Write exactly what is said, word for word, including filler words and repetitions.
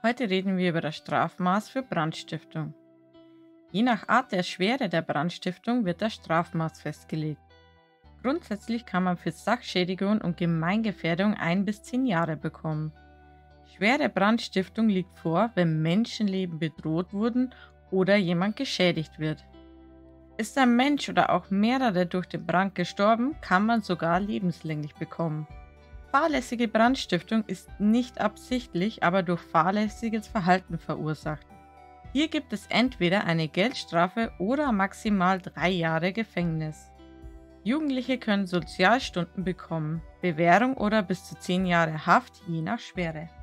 Heute reden wir über das Strafmaß für Brandstiftung. Je nach Art der Schwere der Brandstiftung wird das Strafmaß festgelegt. Grundsätzlich kann man für Sachschädigung und Gemeingefährdung ein bis zehn Jahre bekommen. Schwere Brandstiftung liegt vor, wenn Menschenleben bedroht wurden oder jemand geschädigt wird. Ist ein Mensch oder auch mehrere durch den Brand gestorben, kann man sogar lebenslänglich bekommen. Fahrlässige Brandstiftung ist nicht absichtlich, aber durch fahrlässiges Verhalten verursacht. Hier gibt es entweder eine Geldstrafe oder maximal drei Jahre Gefängnis. Jugendliche können Sozialstunden bekommen, Bewährung oder bis zu zehn Jahre Haft je nach Schwere.